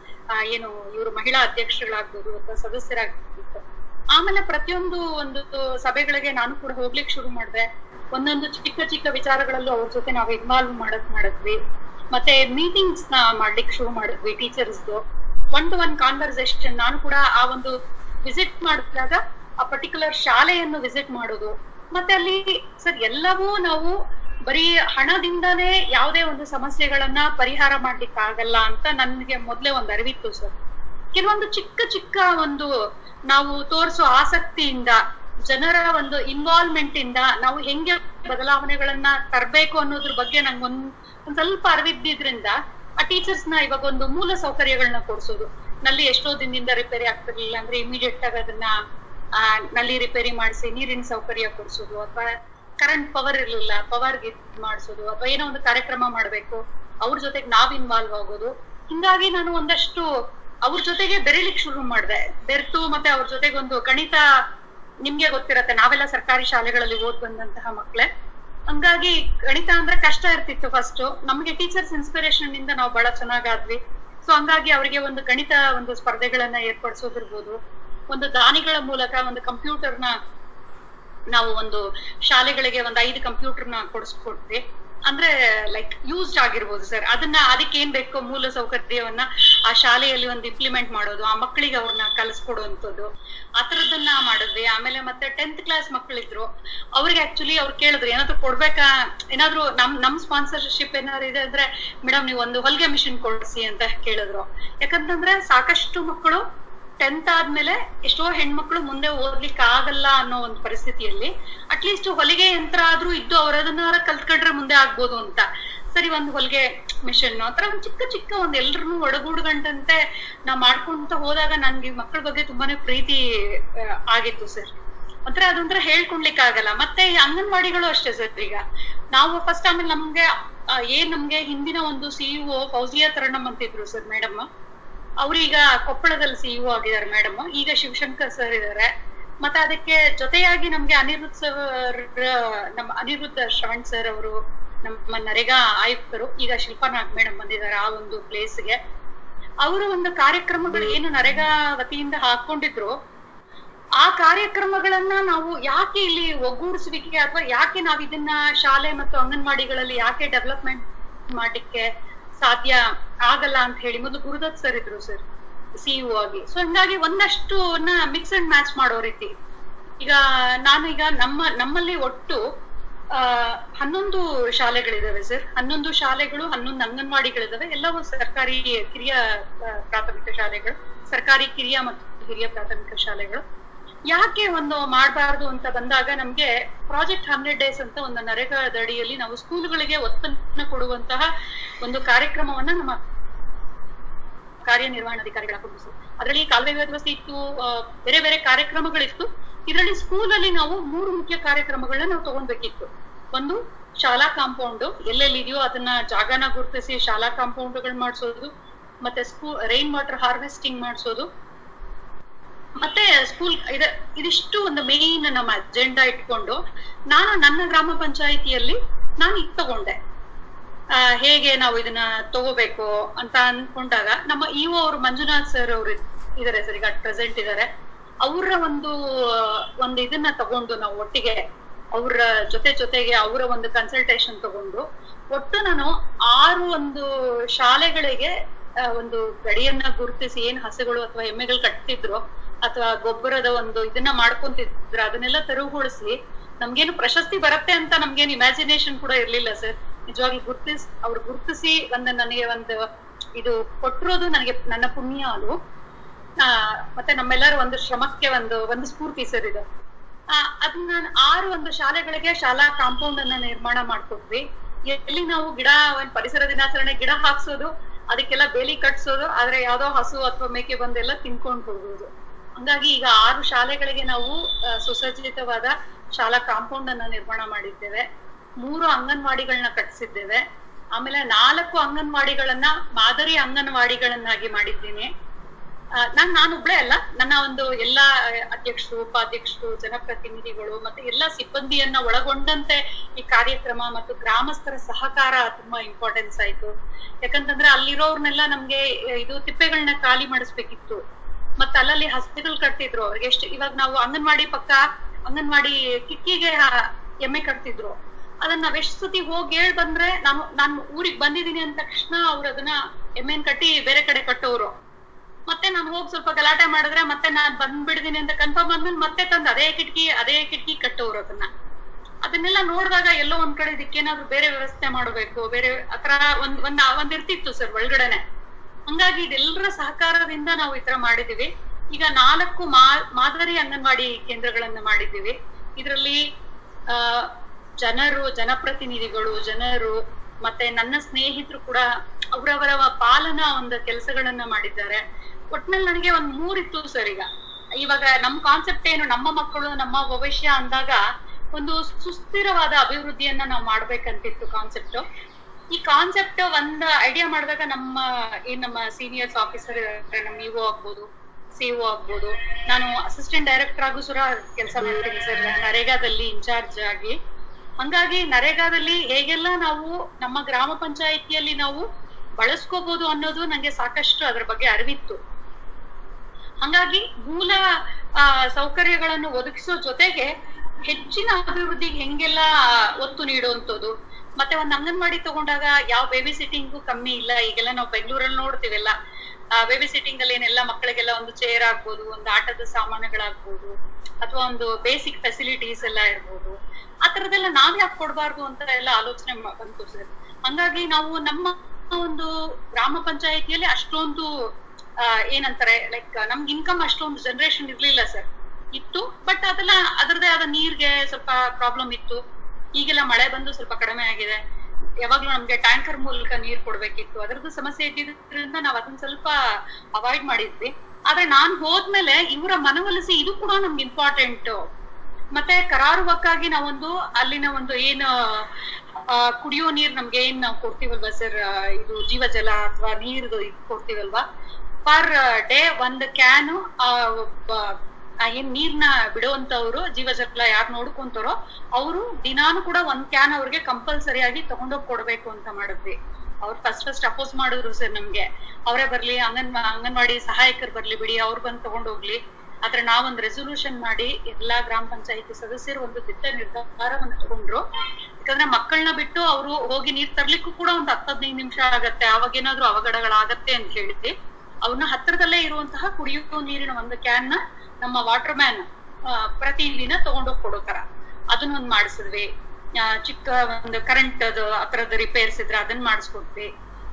ಏನು ಇವರು ಮಹಿಳಾ ಅಧ್ಯಕ್ಷಗಳಾಗ್ಬೋದು ಅಥವಾ ಸದಸ್ಯರಾಗ್ಬೋದು. ಆಮೇಲೆ ಪ್ರತಿಯೊಂದು ಒಂದು ಸಭೆಗಳಿಗೆ ನಾನು ಕೂಡ ಹೋಗ್ಲಿಕ್ಕೆ ಶುರು ಮಾಡಿದೆ. ಒಂದೊಂದು ಚಿಕ್ಕ ಚಿಕ್ಕ ವಿಚಾರಗಳಲ್ಲೂ ಅವ್ರ ಜೊತೆ ನಾವು ಇನ್ವಾಲ್ವ್ ಮಾಡಕ್ ಮಾಡಿದ್ವಿ. ಮತ್ತೆ ಮೀಟಿಂಗ್ಸ್ ನ ಮಾಡ್ಲಿಕ್ಕೆ ಶುರು ಮಾಡಿದ್ವಿ ಟೀಚರ್ಸ್ದು. ಒನ್ ಟು ಒನ್ ಕಾನ್ವರ್ಸೇಷನ್ ನಾನು ಕೂಡ ಆ ಒಂದು ವಿಸಿಟ್ ಮಾಡಿದಾಗ ಆ ಪರ್ಟಿಕ್ಯುಲರ್ ಶಾಲೆಯನ್ನು ವಿಸಿಟ್ ಮಾಡೋದು. ಮತ್ತೆ ಅಲ್ಲಿ ಸರ್ ಎಲ್ಲವೂ ನಾವು ಬರೀ ಹಣದಿಂದಾನೇ ಯಾವುದೇ ಒಂದು ಸಮಸ್ಯೆಗಳನ್ನ ಪರಿಹಾರ ಮಾಡ್ಲಿಕ್ಕೆ ಆಗಲ್ಲ ಅಂತ ನನ್ಗೆ ಮೊದ್ಲೇ ಒಂದು ಅರಿವಿತ್ತು ಸರ್. ಕೆಲವೊಂದು ಚಿಕ್ಕ ಚಿಕ್ಕ ಒಂದು ನಾವು ತೋರಿಸೋ ಆಸಕ್ತಿಯಿಂದ, ಜನರ ಒಂದು ಇನ್ವಾಲ್ವ್ಮೆಂಟ್ ಇಂದ ನಾವು ಹೆಂಗೆ ಬದಲಾವಣೆಗಳನ್ನ ತರಬೇಕು ಅನ್ನೋದ್ರ ಬಗ್ಗೆ ನಂಗೆ ಒಂದ್ ಒಂದ್ ಸ್ವಲ್ಪ ಅರಿವಿದ್ದಿದ್ರಿಂದ ಆ ಟೀಚರ್ಸ್ ನ ಇವಾಗ ಒಂದು ಮೂಲ ಸೌಕರ್ಯಗಳನ್ನ ಕೊಡ್ಸೋದು. ನಲ್ಲಿ ಎಷ್ಟೋ ದಿನದಿಂದ ರಿಪೇರಿ ಆಗ್ತಿರ್ಲಿಲ್ಲ ಅಂದ್ರೆ ಇಮಿಡಿಯೇಟ್ ಆಗಿ ಅದನ್ನ ಆ ನಲ್ಲಿ ರಿಪೇರಿ ಮಾಡಿಸಿ ನೀರಿನ ಸೌಕರ್ಯ ಕೊಡ್ಸೋದು, ಅಥವಾ ಕರೆಂಟ್ ಪವರ್ ಇರ್ಲಿಲ್ಲ ಪವರ್ ಮಾಡಿಸೋದು, ಅಥವಾ ಏನೋ ಒಂದು ಕಾರ್ಯಕ್ರಮ ಮಾಡ್ಬೇಕು ಅವ್ರ ಜೊತೆಗೆ ನಾವ್ ಇನ್ವಾಲ್ವ್ ಆಗೋದು. ಹಿಂಗಾಗಿ ನಾನು ಒಂದಷ್ಟು ಅವ್ರ ಜೊತೆಗೆ ಬೆರಿಲಿಕ್ಕೆ ಶುರು ಮಾಡಿದೆ. ಬೆರ್ತು ಮತ್ತೆ ಅವ್ರ ಜೊತೆಗೆ ಒಂದು ಗಣಿತ, ನಿಮ್ಗೆ ಗೊತ್ತಿರತ್ತೆ ನಾವೆಲ್ಲ ಸರ್ಕಾರಿ ಶಾಲೆಗಳಲ್ಲಿ ಓದ್ ಬಂದಂತಹ ಮಕ್ಳೇ, ಹಂಗಾಗಿ ಗಣಿತ ಅಂದ್ರೆ ಕಷ್ಟ ಇರ್ತಿತ್ತು ಫಸ್ಟ್. ನಮ್ಗೆ ಟೀಚರ್ಸ್ ಇನ್ಸ್ಪಿರೇಷನ್ ಇಂದ ನಾವು ಬಹಳ ಚೆನ್ನಾಗಾದ್ವಿ. ಸೊ ಹಂಗಾಗಿ ಅವರಿಗೆ ಒಂದು ಗಣಿತ ಒಂದು ಸ್ಪರ್ಧೆಗಳನ್ನ ಏರ್ಪಡಿಸೋದಿರ್ಬೋದು, ಒಂದು ದಾನಿಗಳ ಮೂಲಕ ಒಂದು ಕಂಪ್ಯೂಟರ್ನ ನಾವು ಒಂದು ಶಾಲೆಗಳಿಗೆ ಒಂದು ಐದು ಕಂಪ್ಯೂಟರ್ನ ಕೊಡಿಸ್ಕೊಡ್ತೀವಿ. ಅಂದ್ರೆ ಲೈಕ್ ಯೂಸ್ಡ್ ಆಗಿರ್ಬೋದು ಸರ್. ಅದನ್ನ ಅದಕ್ಕೆ ಏನ್ ಬೇಕೋ ಮೂಲ ಸೌಕರ್ಯವನ್ನ ಆ ಶಾಲೆಯಲ್ಲಿ ಒಂದು ಇಂಪ್ಲಿಮೆಂಟ್ ಮಾಡೋದು, ಆ ಮಕ್ಕಳಿಗೆ ಅವ್ರನ್ನ ಕಲಿಸ್ಕೊಡುವಂಥದ್ದು, ಆ ತರದನ್ನ ಮಾಡಿದ್ವಿ. ಆಮೇಲೆ ಮತ್ತೆ ಟೆಂತ್ ಕ್ಲಾಸ್ ಮಕ್ಕಳಿದ್ರು, ಅವ್ರಿಗೆ ಆಕ್ಚುಲಿ ಅವ್ರು ಕೇಳಿದ್ರು ಏನಾದ್ರು ಕೊಡ್ಬೇಕಾ, ಏನಾದ್ರು ನಮ್ ನಮ್ ಸ್ಪಾನ್ಸರ್ಶಿಪ್ ಏನಾದ್ರು ಇದೆ ಅಂದ್ರೆ ಮೇಡಮ್ ನೀವು ಒಂದು ಹೊಲಿಗೆ ಮಿಷಿನ್ ಕೊಡಿಸಿ ಅಂತ ಕೇಳಿದ್ರು. ಯಾಕಂತಂದ್ರೆ ಸಾಕಷ್ಟು ಮಕ್ಕಳು ಟೆಂತ್ ಆದ್ಮೇಲೆ ಎಷ್ಟೋ ಹೆಣ್ಮಕ್ಳು ಮುಂದೆ ಓದ್ಲಿಕ್ಕೆ ಆಗಲ್ಲ ಅನ್ನೋ ಒಂದು ಪರಿಸ್ಥಿತಿಯಲ್ಲಿ ಅಟ್ಲೀಸ್ಟ್ ಹೊಲಿಗೆ ಯಂತ್ರ ಆದ್ರೂ ಇದ್ದು ಅವ್ರದನ್ನಾರ ಕಲ್ತ್ಕೊಂಡ್ರೆ ಮುಂದೆ ಆಗ್ಬೋದು ಅಂತ ಸರಿ ಒಂದು ಹೊಲಿಗೆ ಮಿಷನ್ ಆತರ ಒಂದ್ ಚಿಕ್ಕ ಚಿಕ್ಕ ಒಂದ್ ಎಲ್ರನ್ನೂ ಒಡಗೂಡ್ಗಂಟಂತೆ ನಾವ್ ಮಾಡ್ಕೊಂತ ಹೋದಾಗ ನನ್ಗೆ ಮಕ್ಕಳ ಬಗ್ಗೆ ತುಂಬಾನೇ ಪ್ರೀತಿ ಆಗಿತ್ತು ಸರ್. ಒಂಥರ ಅದೊಂಥರ ಹೇಳ್ಕೊಡ್ಲಿಕ್ಕೆ ಆಗಲ್ಲ. ಮತ್ತೆ ಅಂಗನವಾಡಿಗಳು ಅಷ್ಟೇ ಸರ್. ಈಗ ನಾವು ಫಸ್ಟ್ ಆಮೇಲೆ ನಮ್ಗೆ ಏನ್ ನಮ್ಗೆ ಹಿಂದಿನ ಒಂದು ಸಿಇಒ ಫೌಜಿಯಾ ತರಣಮ್ ಅಂತಿದ್ರು ಸರ್ ಮೇಡಮ್, ಅವ್ರೀಗ ಕೊಪ್ಪಳದಲ್ಲಿ ಸಿಇಒ ಆಗಿದ್ದಾರೆ ಮೇಡಮ್. ಈಗ ಶಿವಶಂಕರ್ ಸರ್ ಇದ್ದಾರೆ. ಮತ್ತೆ ಅದಕ್ಕೆ ಜೊತೆಯಾಗಿ ನಮ್ಗೆ ಅನಿರುದ್ಧ ಸರ್, ನಮ್ಮ ಅನಿರುದ್ಧ ಶ್ರವಣ್ ಸರ್ ಅವರು ನಮ್ಮ ನರೇಗಾ ಆಯುಕ್ತರು. ಈಗ ಶಿಲ್ಪಾ ನಾಗ್ ಮೇಡಮ್ ಬಂದಿದ್ದಾರೆ ಆ ಒಂದು ಪ್ಲೇಸ್ಗೆ. ಅವರು ಒಂದು ಕಾರ್ಯಕ್ರಮಗಳು ಏನು ನರೇಗಾ ವತಿಯಿಂದ ಹಾಕೊಂಡಿದ್ರು ಆ ಕಾರ್ಯಕ್ರಮಗಳನ್ನ ನಾವು ಯಾಕೆ ಇಲ್ಲಿ ಒಗ್ಗೂಡಿಸುವಿಕೆ ಅಥವಾ ಯಾಕೆ ನಾವ್ ಇದನ್ನ ಶಾಲೆ ಮತ್ತು ಅಂಗನವಾಡಿಗಳಲ್ಲಿ ಯಾಕೆ ಡೆವಲಪ್ಮೆಂಟ್ ಮಾಡ್ಲಿಕ್ಕೆ ಸಾಧ್ಯ ಆಗಲ್ಲ ಅಂತ ಹೇಳಿ ಮೊದಲು ಗುರುದತ್ ಸರ್ ಇದ್ರು ಸರ್. ಸಿಇಒ ಆಗಿ. ಸೊ ಹಂಗಾಗಿ ಒಂದಷ್ಟು ಮಿಕ್ಸ್ ಅಂಡ್ ಮ್ಯಾಚ್ ಮಾಡೋ ರೀತಿ. ಈಗ ನಾನು ಈಗ ನಮ್ಮ ನಮ್ಮಲ್ಲಿ ಒಟ್ಟು ಆ ಹನ್ನೊಂದು ಶಾಲೆಗಳಿದಾವೆ ಸರ್. ಹನ್ನೊಂದು ಶಾಲೆಗಳು, ಹನ್ನೊಂದು ಅಂಗನವಾಡಿಗಳಿದಾವೆ. ಎಲ್ಲವೂ ಸರ್ಕಾರಿ ಕಿರಿಯ ಪ್ರಾಥಮಿಕ ಶಾಲೆಗಳು, ಸರ್ಕಾರಿ ಕಿರಿಯ ಮತ್ತು ಹಿರಿಯ ಪ್ರಾಥಮಿಕ ಶಾಲೆಗಳು. ಯಾಕೆ ಒಂದು ಮಾಡಬಾರ್ದು ಅಂತ ಬಂದಾಗ ನಮ್ಗೆ ಪ್ರಾಜೆಕ್ಟ್ ಹಂಡ್ರೆಡ್ ಡೇಸ್ ಅಂತ ಒಂದು ನರೇಗಾದ ಅಡಿಯಲ್ಲಿ ನಾವು ಸ್ಕೂಲ್ಗಳಿಗೆ ಒತ್ತನ್ನು ಕೊಡುವಂತಹ ಒಂದು ಕಾರ್ಯಕ್ರಮವನ್ನ ನಮ್ಮ ಕಾರ್ಯನಿರ್ವಹಣಾಧಿಕಾರಿಗಳ ಕೊಡಿಸು. ಅದರಲ್ಲಿ ಕಾಲುವೆ ವ್ಯವಸ್ಥೆ ಇತ್ತು, ಬೇರೆ ಬೇರೆ ಕಾರ್ಯಕ್ರಮಗಳಿತ್ತು. ಇದರಲ್ಲಿ ಸ್ಕೂಲ್ ಅಲ್ಲಿ ನಾವು ಮೂರು ಮುಖ್ಯ ಕಾರ್ಯಕ್ರಮಗಳನ್ನ ನಾವು ತಗೊಂಡ್ಬೇಕಿತ್ತು. ಒಂದು ಶಾಲಾ ಕಾಂಪೌಂಡ್, ಎಲ್ಲೆಲ್ಲಿ ಇದೆಯೋ ಅದನ್ನ ಜಾಗನ ಗುರುತಿಸಿ ಶಾಲಾ ಕಾಂಪೌಂಡ್ಗಳು ಮಾಡಿಸೋದು, ಮತ್ತೆ ಸ್ಕೂಲ್ ರೈನ್ ವಾಟರ್ ಹಾರ್ವೆಸ್ಟಿಂಗ್ ಮಾಡಿಸೋದು, ಮತ್ತೆ ಸ್ಕೂಲ್ ಇದ ಇದಿಷ್ಟು ಒಂದು ಮೇನ್ ನಮ್ಮ ಅಜೆಂಡಾ ಇಟ್ಕೊಂಡು ನಾನು ನನ್ನ ಗ್ರಾಮ ಪಂಚಾಯಿತಿಯಲ್ಲಿ ನಾನು ಇದು ತಗೊಂಡೆ. ಆ ಹೇಗೆ ನಾವು ಇದನ್ನ ತಗೋಬೇಕು ಅಂತ ಅನ್ಕೊಂಡಾಗ ನಮ್ಮ ಇಒ ಅವರು ಮಂಜುನಾಥ್ ಸರ್ ಅವರು ಇದಾರೆ ಸರ್, ಈಗ ಪ್ರೆಸೆಂಟ್ ಇದಾರೆ. ಅವರ ಒಂದು ಒಂದು ಇದನ್ನ ತಗೊಂಡು ನಾವು ಒಟ್ಟಿಗೆ ಅವರ ಜೊತೆ ಜೊತೆಗೆ ಅವರ ಒಂದು ಕನ್ಸಲ್ಟೇಷನ್ ತಗೊಂಡು ಒಟ್ಟು ನಾನು ಆರು ಒಂದು ಶಾಲೆಗಳಿಗೆ ಒಂದು ಗಡಿಯನ್ನ ಗುರುತಿಸಿ, ಏನ್ ಹಸುಗಳು ಅಥವಾ ಎಮ್ಮೆಗಳು ಕಟ್ತಿದ್ರು ಅಥವಾ ಗೊಬ್ಬರದ ಒಂದು ಇದನ್ನ ಮಾಡ್ಕೊಂತಿದ್ರು ಅದನ್ನೆಲ್ಲ ತೆರವುಗೊಳಿಸಿ ನಮ್ಗೇನು ಪ್ರಶಸ್ತಿ ಬರುತ್ತೆ ಅಂತ ನಮ್ಗೇನು ಇಮ್ಯಾಜಿನೇಷನ್ ಕೂಡ ಇರ್ಲಿಲ್ಲ ಸರ್. ನಿಜವಾಗ್ಲೂ ಗುರ್ತಿಸ್ ಅವ್ರು ಗುರ್ತಿಸಿ ಒಂದು ನನಗೆ ಒಂದು ಇದು ಕೊಟ್ಟಿರೋದು ನನಗೆ ನನ್ನ ಪುಣ್ಯ. ಅದು ಆ ಮತ್ತೆ ನಮ್ಮೆಲ್ಲರ ಒಂದು ಶ್ರಮಕ್ಕೆ ಒಂದು ಒಂದು ಸ್ಫೂರ್ತಿ ಸರ್ ಇದು. ಆ ಅದನ್ನ ಆರು ಒಂದು ಶಾಲೆಗಳಿಗೆ ಶಾಲಾ ಕಾಂಪೌಂಡ್ ಅನ್ನ ನಿರ್ಮಾಣ ಮಾಡ್ಕೊಟ್ವಿ. ಎಲ್ಲಿ ನಾವು ಗಿಡ ಒಂದ್ ಪರಿಸರ ದಿನಾಚರಣೆ ಗಿಡ ಹಾಕ್ಸೋದು, ಅದಕ್ಕೆಲ್ಲ ಬೇಲಿ ಕಟ್ಸೋದು, ಆದ್ರೆ ಯಾವ್ದೋ ಹಸು ಅಥವಾ ಮೇಕೆ ಬಂದೆಲ್ಲ ತಿನ್ಕೊಂಡು ಹೋಗೋದು. ಹಂಗಾಗಿ ಈಗ ಆರು ಶಾಲೆಗಳಿಗೆ ನಾವು ಸುಸಜ್ಜಿತವಾದ ಶಾಲಾ ಕಾಂಪೌಂಡ್ ಅನ್ನ ನಿರ್ಮಾಣ ಮಾಡಿದ್ದೇವೆ. ಮೂರು ಅಂಗನವಾಡಿಗಳನ್ನ ಕಟ್ಟಿಸಿದ್ದೇವೆ. ಆಮೇಲೆ ನಾಲ್ಕು ಅಂಗನವಾಡಿಗಳನ್ನ ಮಾದರಿ ಅಂಗನವಾಡಿಗಳನ್ನಾಗಿ ಮಾಡಿದ್ದೀನಿ. ನಾನ್ ನಾನೊಬ್ಳೆ ಅಲ್ಲ, ನನ್ನ ಒಂದು ಎಲ್ಲಾ ಅಧ್ಯಕ್ಷರು, ಉಪಾಧ್ಯಕ್ಷರು, ಜನಪ್ರತಿನಿಧಿಗಳು ಮತ್ತೆ ಎಲ್ಲಾ ಸಿಬ್ಬಂದಿಯನ್ನ ಒಳಗೊಂಡಂತೆ ಈ ಕಾರ್ಯಕ್ರಮ ಮತ್ತು ಗ್ರಾಮಸ್ಥರ ಸಹಕಾರ ತುಂಬಾ ಇಂಪಾರ್ಟೆನ್ಸ್ ಆಯ್ತು. ಯಾಕಂತಂದ್ರೆ ಅಲ್ಲಿರೋರ್ನೆಲ್ಲ ನಮ್ಗೆ ಇದು ತಿಪ್ಪೆಗಳನ್ನ ಖಾಲಿ ಮಾಡಿಸ್ಬೇಕಿತ್ತು. ಮತ್ತೆ ಅಲ್ಲಲ್ಲಿ ಹಸ್ತಿಗಳು ಕಟ್ತಿದ್ರು ಅವ್ರಿಗೆ. ಎಷ್ಟು ಇವಾಗ ನಾವು ಅಂಗನವಾಡಿ ಪಕ್ಕ ಅಂಗನವಾಡಿ ಕಿಕ್ಕಿಗೆ ಎಮ್ಮೆ ಕಟ್ತಿದ್ರು. ಅದನ್ನ ನಾವ್ ಎಷ್ಟು ಸತಿ ಹೋಗಿ ಹೇಳ್ ಬಂದ್ರೆ ನಾನು ನಾನು ಊರಿಗೆ ಬಂದಿದ್ದೀನಿ ಅಂದ ತಕ್ಷಣ ಅವ್ರು ಅದನ್ನ ಎಮ್ಮೆನ್ ಕಟ್ಟಿ ಬೇರೆ ಕಡೆ ಕಟ್ಟೋರು. ಮತ್ತೆ ನಾನು ಹೋಗಿ ಸ್ವಲ್ಪ ಗಲಾಟೆ ಮಾಡಿದ್ರೆ ಮತ್ತೆ ನಾನ್ ಬಂದ್ಬಿಡ್ತೀನಿ ಅಂತ ಕನ್ಫರ್ಮ್ ಆದ್ಮೇಲೆ ಮತ್ತೆ ತಂದು ಅದೇ ಕಿಟಕಿ ಅದೇ ಕಿಟಕಿ ಕಟ್ಟೋರು ಅದನ್ನ. ಅದನ್ನೆಲ್ಲ ನೋಡಿದಾಗ ಎಲ್ಲೋ ಒಂದ್ ಕಡೆ ಇದಕ್ಕೇನಾದ್ರು ಬೇರೆ ವ್ಯವಸ್ಥೆ ಮಾಡ್ಬೇಕು, ಬೇರೆ ಆತರ ಒಂದ್ ಒಂದ್ ಒಂದ್ ಇರ್ತಿತ್ತು ಸರ್ ಒಳಗಡೆನೆ. ಹಂಗಾಗಿ ಇದೆಲ್ಲರ ಸಹಕಾರದಿಂದ ನಾವು ಈ ತರ ಮಾಡಿದೀವಿ. ಈಗ ನಾಲ್ಕು ಮಾ ಮಾದರಿ ಅಂಗನವಾಡಿ ಕೇಂದ್ರಗಳನ್ನ ಮಾಡಿದ್ದೀವಿ. ಇದರಲ್ಲಿ ಆ ಜನರು, ಜನಪ್ರತಿನಿಧಿಗಳು, ಜನರು ಮತ್ತೆ ನನ್ನ ಸ್ನೇಹಿತರು ಕೂಡ ಅವರವರ ಪಾಲನಾ ಒಂದು ಕೆಲಸಗಳನ್ನ ಮಾಡಿದ್ದಾರೆ. ಒಟ್ನಲ್ಲಿ ನನಗೆ ಒಂದ್ ಮೂರಿತ್ತು ಸರ್. ಈಗ ಇವಾಗ ನಮ್ ಕಾನ್ಸೆಪ್ಟ್ ಏನು, ನಮ್ಮ ಮಕ್ಕಳು ನಮ್ಮ ಭವಿಷ್ಯ ಅಂದಾಗ ಒಂದು ಸುಸ್ಥಿರವಾದ ಅಭಿವೃದ್ಧಿಯನ್ನ ನಾವು ಮಾಡ್ಬೇಕಂತಿತ್ತು ಕಾನ್ಸೆಪ್ಟ್. ಈ ಕಾನ್ಸೆಪ್ಟ್ ಒಂದ್ ಐಡಿಯಾ ಮಾಡಿದಾಗ ನಮ್ಮ ಏನ್ ನಮ್ಮ ಸೀನಿಯರ್ಸ್ ಆಫೀಸರ್ ನಮ್ ಇಒ ಆಗ್ಬೋದು, ಸಿಇಒ ಆಗ್ಬೋದು, ನಾನು ಅಸಿಸ್ಟೆಂಟ್ ಡೈರೆಕ್ಟರ್ ಆಗು ಸುರ ಕೆಲಸ ಮಾಡ್ತೀನಿ ಸರ್ ನರೇಗಾದಲ್ಲಿ ಇನ್ಚಾರ್ಜ್ ಆಗಿ. ಹಂಗಾಗಿ ನರೇಗಾದಲ್ಲಿ ಹೇಗೆಲ್ಲ ನಾವು ನಮ್ಮ ಗ್ರಾಮ ಪಂಚಾಯಿತಿಯಲ್ಲಿ ನಾವು ಬಳಸ್ಕೋಬಹುದು ಅನ್ನೋದು ನಂಗೆ ಸಾಕಷ್ಟು ಅದ್ರ ಬಗ್ಗೆ ಅರಿವಿತ್ತು. ಹಂಗಾಗಿ ಮೂಲ ಆ ಸೌಕರ್ಯಗಳನ್ನು ಒದಗಿಸೋ ಜೊತೆಗೆ ಹೆಚ್ಚಿನ ಅಭಿವೃದ್ಧಿಗೆ ಹೆಂಗೆಲ್ಲ ಒತ್ತು ನೀಡುವಂಥದ್ದು. ಮತ್ತೆ ಒಂದ್ ಅಂಗನವಾಡಿ ತಗೊಂಡಾಗ ಯಾವ ಬೇಬಿ ಸಿಟ್ಟಿಂಗು ಕಮ್ಮಿ ಇಲ್ಲ. ಈಗೆಲ್ಲ ನಾವು ಬೆಂಗಳೂರಲ್ಲಿ ನೋಡ್ತೀವಲ್ಲ, ಆ ಬೇಬಿ ಸಿಟ್ಟಿಂಗ್ ಅಲ್ಲಿ ಏನೆಲ್ಲ ಮಕ್ಕಳಿಗೆಲ್ಲ ಒಂದು ಚೇರ್ ಆಗ್ಬೋದು, ಒಂದು ಆಟದ ಸಾಮಾನುಗಳಾಗ್ಬೋದು, ಅಥವಾ ಒಂದು ಬೇಸಿಕ್ ಫೆಸಿಲಿಟೀಸ್ ಎಲ್ಲ ಇರ್ಬೋದು. ಆ ತರದೆಲ್ಲ ನಾವ್ ಯಾಕೆ ಕೊಡ್ಬಾರ್ದು ಅಂತ ಎಲ್ಲ ಆಲೋಚನೆ ಬಂತು ಸರ್. ಹಂಗಾಗಿ ನಾವು ನಮ್ಮ ಒಂದು ಗ್ರಾಮ ಪಂಚಾಯಿತಿಯಲ್ಲಿ ಅಷ್ಟೊಂದು ಆ ಏನಂತಾರೆ ಲೈಕ್ ನಮ್ಗೆ ಇನ್ಕಮ್ ಅಷ್ಟೊಂದು ಜನರೇಷನ್ ಇರ್ಲಿಲ್ಲ ಸರ್. ಇತ್ತು, ಬಟ್ ಅದೆಲ್ಲ ಅದರದೇ ಆದ ನೀರ್ಗೆ ಸ್ವಲ್ಪ ಪ್ರಾಬ್ಲಮ್ ಇತ್ತು. ಈಗೆಲ್ಲ ಮಳೆ ಬಂದು ಸ್ವಲ್ಪ ಕಡಿಮೆ ಆಗಿದೆ. ಯಾವಾಗ್ಲೂ ನಮ್ಗೆ ಟ್ಯಾಂಕರ್ ಮೂಲಕ ನೀರ್ ಕೊಡ್ಬೇಕಿತ್ತು, ಅದರದ್ದು ಸಮಸ್ಯೆ ಇದ್ದಿದ್ರಿಂದ ನಾವ್ ಅದನ್ನ ಸ್ವಲ್ಪ ಅವಾಯ್ಡ್ ಮಾಡಿದ್ವಿ. ಆದ್ರೆ ನಾನ್ ಹೋದ್ಮೇಲೆ ಇವರ ಮನವೊಲಿಸಿ ಇದು ಕೂಡ ನಮ್ಗೆ ಇಂಪಾರ್ಟೆಂಟ್. ಮತ್ತೆ ಕರಾರುವಕ್ಕಾಗಿ ನಾವೊಂದು ಅಲ್ಲಿನ ಒಂದು ಏನು ಆ ಕುಡಿಯೋ ನೀರ್ ನಮ್ಗೆ ಏನ್ ನಾವು ಕೊಡ್ತೀವಲ್ವಾ ಸರ್, ಇದು ಜೀವಜಲ ಅಥವಾ ನೀರ್ದು ಇದು ಕೊಡ್ತೀವಲ್ವಾ, ಪರ್ ಡೇ ಒಂದ್ ಕ್ಯಾನು ಆ ಏನ್ ನೀರ್ನ ಬಿಡುವಂತವ್ರು ಜೀವಜಲ ಯಾರು ನೋಡ್ಕೊಂತಾರೋ ಅವರು ದಿನಾನು ಕೂಡ ಒಂದ್ ಕ್ಯಾನ್ ಅವ್ರಿಗೆ ಕಂಪಲ್ಸರಿ ಆಗಿ ತಗೊಂಡೋಗಿ ಕೊಡ್ಬೇಕು ಅಂತ ಮಾಡಿದ್ವಿ. ಅವ್ರು ಫಸ್ಟ್ ಫಸ್ಟ್ ಅಪೋಸ್ ಮಾಡಿದ್ರು ಸರ್ ನಮ್ಗೆ, ಅವರೇ ಬರ್ಲಿ ಅಂಗನ್ ಅಂಗನವಾಡಿ ಸಹಾಯಕರು ಬರ್ಲಿ ಬಿಡಿ, ಅವ್ರು ಬಂದು ತಗೊಂಡೋಗ್ಲಿ. ಆದ್ರೆ ನಾವೊಂದ್ ರೆಸೊಲ್ಯೂಷನ್ ಮಾಡಿ ಎಲ್ಲಾ ಗ್ರಾಮ ಪಂಚಾಯತಿ ಸದಸ್ಯರು ಒಂದು ದಿಟ್ಟ ನಿರ್ಧಾರವನ್ನು ತಗೊಂಡ್ರು. ಯಾಕಂದ್ರೆ ಮಕ್ಕಳನ್ನ ಬಿಟ್ಟು ಅವರು ಹೋಗಿ ನೀರ್ ತರ್ಲಿಕ್ಕೂ ಕೂಡ ಒಂದ್ ಹತ್ತು ಹದಿನೈದು ನಿಮಿಷ ಆಗತ್ತೆ, ಅವಾಗೇನಾದ್ರು ಅವಘಡಗಳಾಗತ್ತೆ ಅಂತ ಹೇಳಿದ್ವಿ. ಅವನ್ನ ಹತ್ರದಲ್ಲೇ ಇರುವಂತಹ ಕುಡಿಯುವ ನೀರಿನ ಒಂದು ಕ್ಯಾನ್ ನ ನಮ್ಮ ವಾಟರ್ ಮ್ಯಾನ್ ಪ್ರತಿದಿನ ತಗೊಂಡೋಗಿ ಕೊಡೋ ತರ ಅದನ್ನೊಂದು ಮಾಡಿಸಿದ್ವಿ. ಚಿಕ್ಕ ಒಂದು ಕರೆಂಟ್ ಅದು ಆತರದ ರಿಪೇರ್ಸ್ ಇದ್ರೆ ಅದನ್ನ ಮಾಡಿಸ್ಕೊಟ್ವಿ.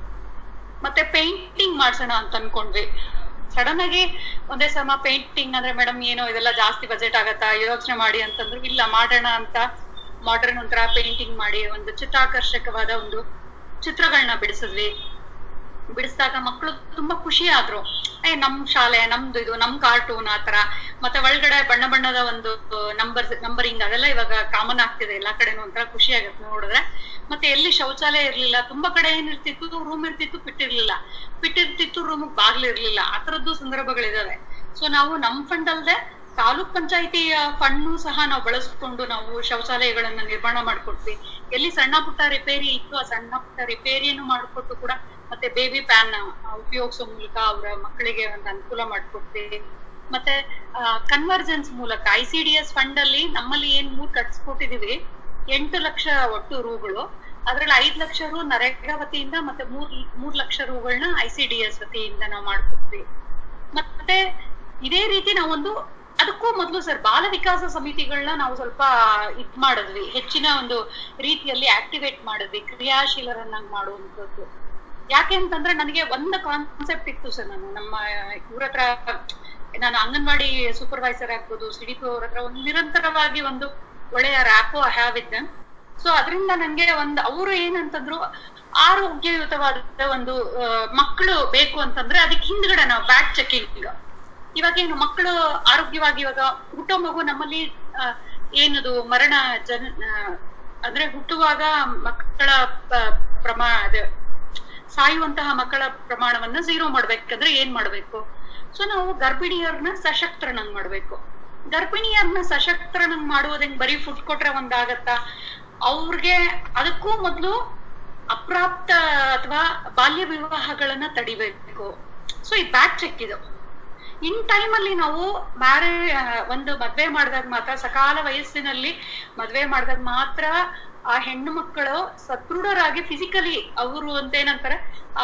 ಮತ್ತೆ ಪೇಂಟಿಂಗ್ ಮಾಡ್ಸೋಣ ಅಂತ ಅನ್ಕೊಂಡ್ವಿ. ಸಡನ್ ಆಗಿ ಒಂದೇ ಸಮ ಪೇಂಟಿಂಗ್ ಅಂದ್ರೆ ಮೇಡಮ್ ಏನೋ ಇದೆಲ್ಲ ಜಾಸ್ತಿ ಬಜೆಟ್ ಆಗತ್ತಾ ಯೋಚನೆ ಮಾಡಿ ಅಂತಂದ್ರು. ಇಲ್ಲ ಮಾಡೋಣ ಅಂತ ಮಾಡರ್ನ್ ಒಂಥರ ಪೇಂಟಿಂಗ್ ಮಾಡಿ ಒಂದು ಚಿತ್ತಾಕರ್ಷಕವಾದ ಒಂದು ಚಿತ್ರಗಳನ್ನ ಬಿಡಿಸಿದ್ವಿ. ಬಿಡಿಸಿದಾಗ ಮಕ್ಕಳು ತುಂಬಾ ಖುಷಿ ಆದ್ರು. ಏ ನಮ್ ಶಾಲೆ ನಮ್ದು ಇದು ನಮ್ ಕಾರ್ಟೂನ್ ಆತರ. ಮತ್ತೆ ಒಳಗಡೆ ಬಣ್ಣ ಬಣ್ಣದ ಒಂದು ನಂಬರ್ ನಂಬರಿಂಗ್ ಅದೆಲ್ಲ ಇವಾಗ ಕಾಮನ್ ಆಗ್ತಿದೆ ಎಲ್ಲಾ ಕಡೆನೂ, ಒಂಥರ ಖುಷಿ ಆಗತ್ತೆ ನೋಡಿದ್ರೆ. ಮತ್ತೆ ಎಲ್ಲಿ ಶೌಚಾಲಯ ಇರ್ಲಿಲ್ಲ, ತುಂಬಾ ಕಡೆ ಏನಿರ್ತಿತ್ತು ರೂಮ್ ಇರ್ತಿತ್ತು ಬಿಟ್ಟಿರ್ಲಿಲ್ಲ, ಬಿಟ್ಟಿರ್ತಿತ್ತು ರೂಮ್ ಬಾಗ್ಲು ಇರ್ಲಿಲ್ಲ, ಆ ತರದ್ದು ಸಂದರ್ಭಗಳಿದಾವೆ. ಸೊ ನಾವು ನಮ್ ಫಂಡ್ ಅಲ್ದೆ ತಾಲೂಕ್ ಪಂಚಾಯತಿಯ ಫಂಡ್ ಸಹ ನಾವು ಬಳಸ್ಕೊಂಡು ನಾವು ಶೌಚಾಲಯಗಳನ್ನ ನಿರ್ಮಾಣ ಮಾಡ್ಕೊಟ್ವಿ. ಎಲ್ಲಿ ಸಣ್ಣ ಪುಟ್ಟ ರಿಪೇರಿ ಇತ್ತು ಆ ಸಣ್ಣ ಪುಟ್ಟ ರಿಪೇರಿಯನ್ನು ಮಾಡ್ಕೊಟ್ಟು ಕೂಡ ಮತ್ತೆ ಬೇಬಿ ಪ್ಯಾನ್ ಉಪಯೋಗಿಸೋ ಮೂಲಕ ಅವರ ಮಕ್ಕಳಿಗೆ ಒಂದು ಅನುಕೂಲ ಮಾಡ್ಕೊಡ್ತೀವಿ. ಮತ್ತೆ ಕನ್ವರ್ಜೆನ್ಸ್ ಮೂಲಕ I C D S fund ಅಲ್ಲಿ ನಮ್ಮಲ್ಲಿ ಏನ್ ಮೂರ್ ಕಟ್ಸ್ಕೊಟ್ಟಿದೀವಿ, ಎಂಟು ಲಕ್ಷ ಒಟ್ಟು ರೂಗಳು. ಅದ್ರಲ್ಲಿ ಐದ್ ಲಕ್ಷ ರು ನರೇಗಾ ವತಿಯಿಂದ ಮತ್ತೆ ಮೂರ್ ಮೂರ್ ಲಕ್ಷ ರೂಗಳನ್ನ ಐ ಸಿ ಡಿ ಎಸ್ ವತಿಯಿಂದ ನಾವು ಮಾಡ್ಕೊಡ್ತೀವಿ. ಮತ್ತೆ ಇದೇ ರೀತಿ ನಾವೊಂದು ಅದಕ್ಕೂ ಮೊದಲು ಸರ್ ಬಾಲ ವಿಕಾಸ ಸಮಿತಿಗಳನ್ನ ನಾವು ಸ್ವಲ್ಪ ಇದ್ ಮಾಡಿದ್ವಿ, ಹೆಚ್ಚಿನ ಒಂದು ರೀತಿಯಲ್ಲಿ ಆಕ್ಟಿವೇಟ್ ಮಾಡಿದ್ವಿ, ಕ್ರಿಯಾಶೀಲರನ್ನಾಗಿ ಮಾಡುವಂಥದ್ದು. ಯಾಕೆ ಅಂತಂದ್ರೆ ನನಗೆ ಒಂದು ಕಾನ್ಸೆಪ್ಟ್ ಇತ್ತು ಸರ್. ನಾನು ನಮ್ಮ ಇವ್ರ ಹತ್ರ ನಾನು ಅಂಗನವಾಡಿ ಸೂಪರ್ವೈಸರ್ ಆಗ್ಬೋದು, ಸಿಡಿಪಿ ಅವ್ರ ಹತ್ರ ಒಂದು ನಿರಂತರವಾಗಿ ಒಂದು ಒಳ್ಳೆಯ rapport I have with them. So ಅದರಿಂದ ನನ್ಗೆ ಒಂದು ಅವರು ಏನಂತಂದ್ರು, ಆರೋಗ್ಯಯುತವಾದ ಒಂದು ಮಕ್ಕಳು ಬೇಕು ಅಂತಂದ್ರೆ ಅದಕ್ಕೆ ಹಿಂದ್ಗಡೆ ನಾವು ಬ್ಯಾಕ್ ಚೆಕಿಂಗ್. ಇವಾಗ ಏನು ಮಕ್ಕಳು ಆರೋಗ್ಯವಾಗಿ ಇವಾಗ ಹುಟ್ಟೋ ಮಗು ನಮ್ಮಲ್ಲಿ ಏನದು ಮರಣ ಜನ ಅಂದ್ರೆ ಹುಟ್ಟುವಾಗ ಮಕ್ಕಳ ಪ್ರಮಾಣ ಅದೇ ಸಾಯುವಂತಹ ಮಕ್ಕಳ ಪ್ರಮಾಣವನ್ನ ಝೀರೋ ಮಾಡ್ಬೇಕಂದ್ರೆ ಏನ್ ಮಾಡ್ಬೇಕು? ಸೊ ನಾವು ಗರ್ಭಿಣಿಯರನ್ನ ಸಶಕ್ತರನ್ನ ಮಾಡ್ಬೇಕು. ಗರ್ಭಿಣಿಯರನ್ನ ಸಶಕ್ತರನ್ನ ಮಾಡುವುದಂಗ್ ಬರೀ ಫುಡ್ ಕೊಟ್ರೆ ಒಂದಾಗತ್ತಾ? ಅವ್ರಿಗೆ ಅದಕ್ಕೂ ಮೊದ್ಲು ಅಪ್ರಾಪ್ತ ಅಥವಾ ಬಾಲ್ಯ ವಿವಾಹಗಳನ್ನ ತಡಿಬೇಕು. ಸೊ ಈ ಬ್ಯಾಕ್ ಚೆಕ್ ಇದು. ಇನ್ ಟೈಮ್ ಅಲ್ಲಿ ನಾವು ಮ್ಯಾರೇ ಒಂದು ಮದ್ವೆ ಮಾಡಿದಾಗ ಮಾತ್ರ, ಸಕಾಲ ವಯಸ್ಸಿನಲ್ಲಿ ಮದ್ವೆ ಮಾಡಿದಾಗ ಮಾತ್ರ ಆ ಹೆಣ್ಣು ಮಕ್ಕಳು ಸದೃಢರಾಗಿ ಫಿಸಿಕಲಿ ಅವರು ಅಂತ ಏನಂತಾರೆ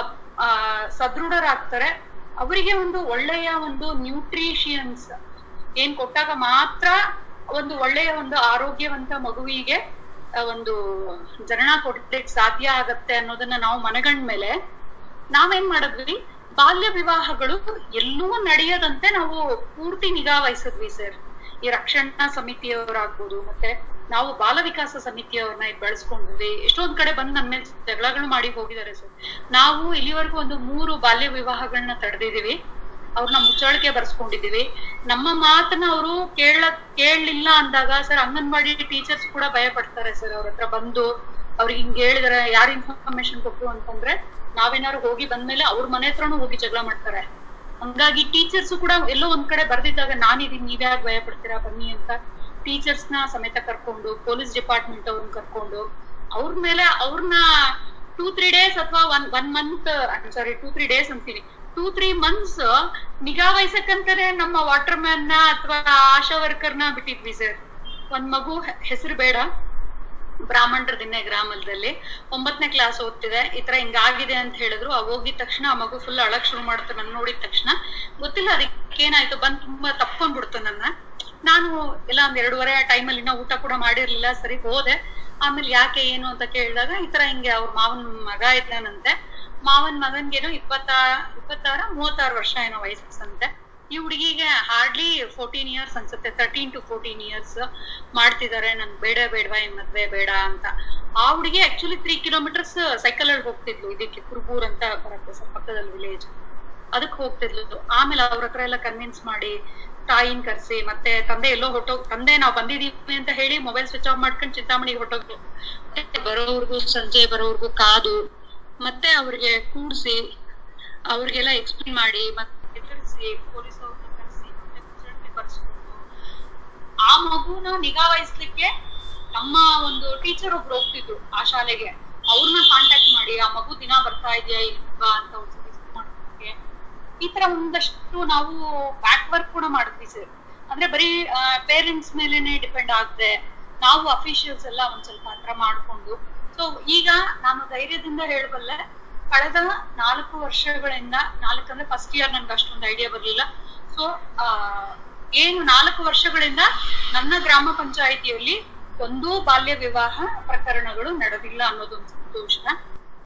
ಆ ಸದೃಢರಾಗ್ತಾರೆ. ಅವರಿಗೆ ಒಂದು ಒಳ್ಳೆಯ ಒಂದು ನ್ಯೂಟ್ರಿಷಿಯನ್ಸ್ ಏನ್ ಕೊಟ್ಟಾಗ ಮಾತ್ರ ಒಂದು ಒಳ್ಳೆಯ ಒಂದು ಆರೋಗ್ಯವಂತ ಮಗುವಿಗೆ ಒಂದು ಜನನ ಕೊಡ್ಲಿಕ್ಕೆ ಸಾಧ್ಯ ಆಗತ್ತೆ ಅನ್ನೋದನ್ನ ನಾವು ಮನಗಂಡ ಮೇಲೆ ನಾವೇನ್ ಮಾಡಿದ್ವಿ, ಬಾಲ್ಯ ವಿವಾಹಗಳು ಎಲ್ಲೂ ನಡೆಯದಂತೆ ನಾವು ಪೂರ್ತಿ ನಿಗಾ ವಹಿಸಿದ್ವಿ ಸರ್. ಈ ರಕ್ಷಣಾ ಸಮಿತಿಯವರಾಗ್ಬೋದು, ಮತ್ತೆ ನಾವು ಬಾಲ ವಿಕಾಸ ಸಮಿತಿಯವ್ರನ್ನ ಬೆಳೆಸ್ಕೊಂಡ್ವಿ. ಎಷ್ಟೊಂದ್ ಕಡೆ ಬಂದ್ ನನ್ನ ಮೇಲೆ ಜಗಳಗಳು ಮಾಡಿ ಹೋಗಿದ್ದಾರೆ ಸರ್. ನಾವು ಇಲ್ಲಿವರೆಗೂ ಒಂದು ಮೂರು ಬಾಲ್ಯ ವಿವಾಹಗಳನ್ನ ತಡೆದಿದೀವಿ, ಅವ್ರನ್ನ ಮುಚ್ಚಳಿಕೆ ಬರ್ಸ್ಕೊಂಡಿದೀವಿ. ನಮ್ಮ ಮಾತನ್ನ ಅವರು ಕೇಳ ಕೇಳಲಿಲ್ಲ ಅಂದಾಗ ಸರ್ ಅಂಗನವಾಡಿ ಟೀಚರ್ಸ್ ಕೂಡ ಭಯ ಪಡ್ತಾರೆ ಸರ್. ಅವ್ರ ಹತ್ರ ಬಂದು ಅವ್ರಿಗೆ ಹಿಂಗ್ ಹೇಳಿದಾರೆ, ಯಾರು ಇನ್ಫಾರ್ಮೇಶನ್ ಕೊಟ್ರು ಅಂತಂದ್ರೆ ನಾವೇನಾದ್ರು ಹೋಗಿ ಬಂದ್ಮೇಲೆ ಅವ್ರ ಮನೆ ಹತ್ರನೂ ಹೋಗಿ ಜಗಳ ಮಾಡ್ತಾರೆ. ಹಂಗಾಗಿ ಟೀಚರ್ಸ್ ಕೂಡ ಎಲ್ಲೋ ಒಂದ್ ಕಡೆ ಬರ್ದಿದ್ದಾಗ ನಾನಿದೀನಿ, ನೀವ್ಯಾಕೆ ಭಯ ಪಡ್ತೀರಾ ಬನ್ನಿ ಅಂತ ಟೀಚರ್ಸ್ ನ ಸಮೇತ ಕರ್ಕೊಂಡು, ಪೊಲೀಸ್ ಡಿಪಾರ್ಟ್ಮೆಂಟ್ ಅವ್ರನ್ನ ಕರ್ಕೊಂಡು ಅವ್ರ ಮೇಲೆ ಅವ್ರನ್ನ ಟೂ ತ್ರೀ ಡೇಸ್ ಅಥವಾ one one month sorry two three days ಅಂತೀನಿ ಟೂ ತ್ರೀ ಮಂತ್ಸ್ ನಿಗಾ ವಹಿಸಕ್ಕಂತಾನೆ ನಮ್ಮ ವಾಟರ್ ಮ್ಯಾನ್ ನ ಅಥವಾ ಆಶಾ ವರ್ಕರ್ನ ಬಿಟ್ಟಿದ್ವಿ ಸರ್. ಒಂದ್ ಮಗು ಹೆಸರು ಬೇಡ, ಬ್ರಾಹ್ಮಣರ ದಿನ್ನೆ ಗ್ರಾಮದಲ್ಲಿ ಒಂಬತ್ತನೇ ಕ್ಲಾಸ್ ಓದ್ತಿದೆ, ಈ ತರ ಹಿಂಗಾಗಿದೆ ಅಂತ ಹೇಳಿದ್ರು. ಅವ್ ಹೋಗಿದ ತಕ್ಷಣ ಆ ಮಗು ಫುಲ್ ಅಳಕ್ ಶುರು ಮಾಡುತ್ತೆ. ನನ್ ನೋಡಿದ ತಕ್ಷಣ ಗೊತ್ತಿಲ್ಲ ಅದಕ್ಕೆ ಏನಾಯ್ತು, ಬಂದ್ ತುಂಬಾ ತಪ್ಕೊಂಡ್ಬಿಡ್ತು ನನ್ನ. ನಾನು ಎಲ್ಲ ಒಂದ್ ಎರಡೂವರೆ ಟೈಮಲ್ಲಿ ಇನ್ನೂ ಊಟ ಕೂಡ ಮಾಡಿರ್ಲಿಲ್ಲ. ಸರಿ ಹೋದೆ. ಆಮೇಲೆ ಯಾಕೆ ಏನು ಅಂತ ಕೇಳಿದಾಗ ಈ ತರ ಹಿಂಗೆ ಅವ್ರ ಮಾವನ್ ಮಗ ಇದ್ದಾನಂತೆ. ಮಾವನ್ ಮಗನ್ಗೇನೋ ಇಪ್ಪತ್ತ ಇಪ್ಪತ್ತಾರ ಮೂವತ್ತಾರು ವರ್ಷ ಏನೋ ವಯಸ್ಸಂತೆ. ಈ ಹುಡುಗಿಗೆ ಹಾರ್ಡ್ಲಿ ಫೋರ್ಟೀನ್ ಇಯರ್ಸ್ ಅನ್ಸುತ್ತೆ, ತರ್ಟೀನ್ ಟು ಫೋರ್ಟೀನ್ ಇಯರ್ಸ್ ಮಾಡ್ತಿದ್ದಾರೆ. ನನ್ ಬೇಡ ಬೇಡವಾ ಈ ಮದ್ವೆ ಬೇಡ ಅಂತ. ಆ ಹುಡುಗಿ ಆಕ್ಚುಲಿ ತ್ರೀ ಕಿಲೋಮೀಟರ್ಸ್ ಸೈಕಲ್ ಅಲ್ಲಿ ಹೋಗ್ತಿದ್ಲು. ಇದಕ್ಕೆ ಕುರುಬೂರ್ ಅಂತ ಬರುತ್ತೆ ಸರ್ ಪಕ್ಕದಲ್ಲಿ ವಿಲೇಜ್, ಅದಕ್ಕೆ ಹೋಗ್ತಿದ್ಲು. ಆಮೇಲೆ ಅವ್ರ ಹತ್ರ ಎಲ್ಲ ಕನ್ವಿನ್ಸ್ ಮಾಡಿ ತಾಯಿನ್ ಕರ್ಸಿ, ಮತ್ತೆ ತಂದೆ ಎಲ್ಲೋ ಹೊಟ್ಟೋಗ್ ತಂದೆ ನಾವ್ ಬಂದಿದೀವಿ ಅಂತ ಹೇಳಿ ಮೊಬೈಲ್ ಸ್ವಿಚ್ ಆಫ್ ಮಾಡ್ಕೊಂಡು ಚಿಂತಾಮಣಿಗೆ ಹೊಟ್ಟೋಗ್ಲು. ಬರೋವರ್ಗು ಸಂಜೆ ಬರೋವರ್ಗು ಕಾದು, ಮತ್ತೆ ಅವ್ರಿಗೆ ಕೂಡ್ಸಿ ಅವ್ರಿಗೆಲ್ಲ ಎಕ್ಸ್ಪ್ಲೇನ್ ಮಾಡಿ, ಮತ್ತೆ ಎದುರಿಸಿ ಪೊಲೀಸ್ ಅವ್ರನ್ನ ಕರೆಸಿ ಮತ್ತೆ ವಿಚಾರಣೆ ಬರ್ಸ್ಕೊಂಡು ಆ ಮಗುನ ನಿಗಾ ವಹಿಸ್ಲಿಕ್ಕೆ ನಮ್ಮ ಒಂದು ಟೀಚರ್ ಒಬ್ರು ಹೋಗ್ತಿದ್ರು ಆ ಶಾಲೆಗೆ. ಅವ್ರನ್ನ ಕಾಂಟ್ಯಾಕ್ಟ್ ಮಾಡಿ ಆ ಮಗು ದಿನ ಬರ್ತಾ ಇದೆಯಾ ಇಲ್ವಾ ಅಂತ ಮಾಡೋದಕ್ಕೆ ಈ ತರ ಒಂದಷ್ಟು ನಾವು ಬ್ಯಾಕ್ ವರ್ಕ್ ಕೂಡ ಮಾಡಿದ್ವಿ ಸರ್. ಅಂದ್ರೆ ಬರೀ ಪೇರೆಂಟ್ಸ್ ಮೇಲೆನೆ ಡಿಪೆಂಡ್ ಆಗದೆ ನಾವು ಅಫಿಷಿಯಲ್ಸ್ ಎಲ್ಲ ಒಂದ್ ಸ್ವಲ್ಪ ಹತ್ರ ಮಾಡ್ಕೊಂಡು. ಸೊ ಈಗ ನಾನು ಧೈರ್ಯದಿಂದ ಹೇಳಬಲ್ಲೆ, ಕಳೆದ ನಾಲ್ಕು ವರ್ಷಗಳಿಂದ, ನಾಲ್ಕಂದ್ರೆ ಫಸ್ಟ್ ಇಯರ್ ನನ್ಗೆ ಅಷ್ಟೊಂದು ಐಡಿಯಾ ಬರ್ಲಿಲ್ಲ. ಸೊ ಆ ಏನು ನಾಲ್ಕು ವರ್ಷಗಳಿಂದ ನನ್ನ ಗ್ರಾಮ ಪಂಚಾಯಿತಿಯಲ್ಲಿ ಒಂದೂ ಬಾಲ್ಯ ವಿವಾಹ ಪ್ರಕರಣಗಳು ನಡೆದಿಲ್ಲ ಅನ್ನೋದೊಂದು ಸಂತೋಷ.